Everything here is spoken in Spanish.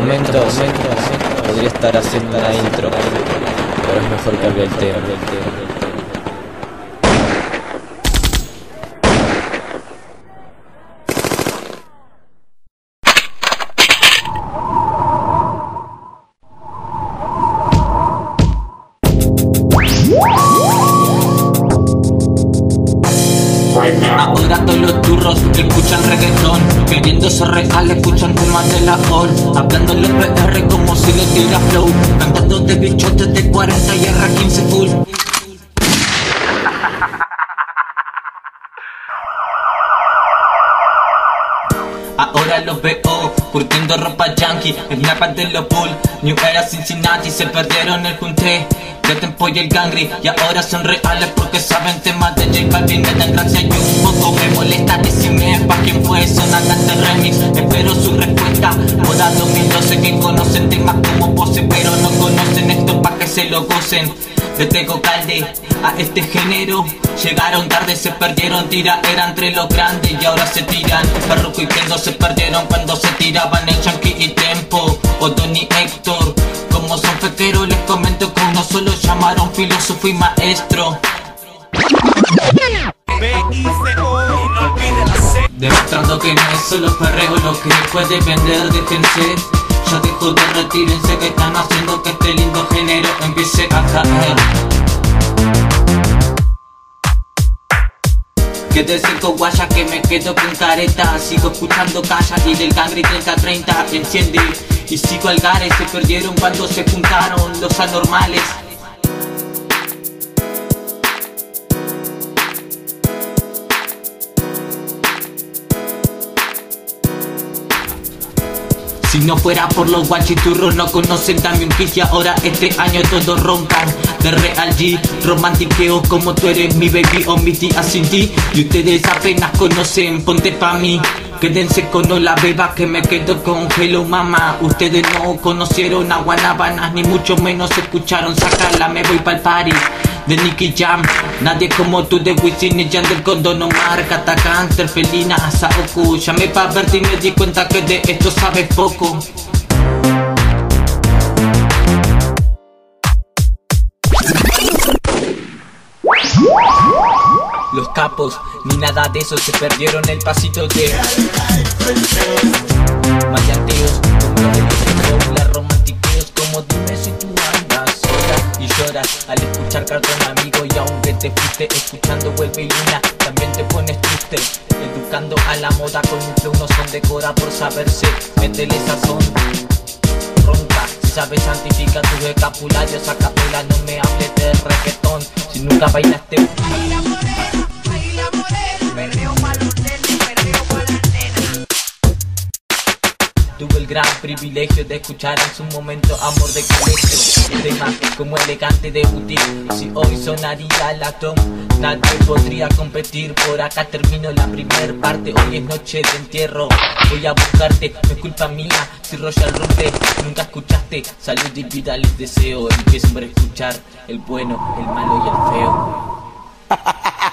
momentos podría estar haciendo una intro, pero es mejor que hable el tema. Ahora todos los turros que escuchan reggaetón, queriendo ser real, escuchan temas de la hall, hablando los PR como si le tira flow, cantando de bichotes de 40 y R15 full. Ahora los veo curtiendo ropa yankee, snapan de los bull, New Era Cincinnati, se perdieron el junté de Tempo y el Gangri, y ahora son reales porque saben temas de J Balvin, me dan gracia y un poco me molesta. Decime pa' quién fue sonante remix, espero su respuesta. Moda 2012 que conocen temas como Pose, pero no conocen esto pa' que se lo gocen. De Tego Calde a este género llegaron tarde, se perdieron, tira era entre los grandes y ahora se tiran. Farruko y Kendo se perdieron cuando se tiraban el Chunky y Tempo o Donny Héctor. Como son fequeros les comento que uno solo llamaron filósofo y maestro. Demostrando que no es solo perreo lo que puede vender, déjense. Ya dejo de retírense que están haciendo que este lindo género empiece a caer. Quédese con guaya que me quedo con careta. Sigo escuchando calla y del Gangri 30-30 enciende. Y sigo al gare, se perdieron cuando se juntaron los anormales. Si no fuera por los guachiturros no conocen también Kiss y ahora este año todos roncan de Real G, romantiqueo como tú eres mi baby o mi tía sin ti. Y ustedes apenas conocen, ponte pa' mí. Quédense con no la beba que me quedo con Hello Mama. Ustedes no conocieron a Guanabanas, ni mucho menos escucharon sacarla, me voy pa'l party de Nicky Jam. Nadie como tú de Wisin y Yandel con Don Omar, Kata Cáncer, Felina, Asaoku. Llamé pa' verte y me di cuenta que de esto sabes poco. Los capos, ni nada de eso, se perdieron el pasito de maleanteos, como los de los romantiqueos, como dime si tú andas sola y lloras al escuchar Cartón Amigo. Y aunque te fuiste escuchando Vuelve y Luna, también te pones triste, educando a la moda con un flow, no son de cora por saberse, métele sazón, ronca, si sabes santifica tus escapularios a capela, no me hables de reggaetón, si nunca bailaste. Tuve el gran privilegio de escuchar en su momento Amor de Colegio, el tema como elegante de boutique. Si hoy sonaría la tom, nadie podría competir. Por acá termino la primer parte, hoy es noche de entierro. Voy a buscarte, no es culpa mía si Royal rompe, nunca escuchaste. Salud y vida les deseo, empiecen a escuchar el bueno, el malo y el feo.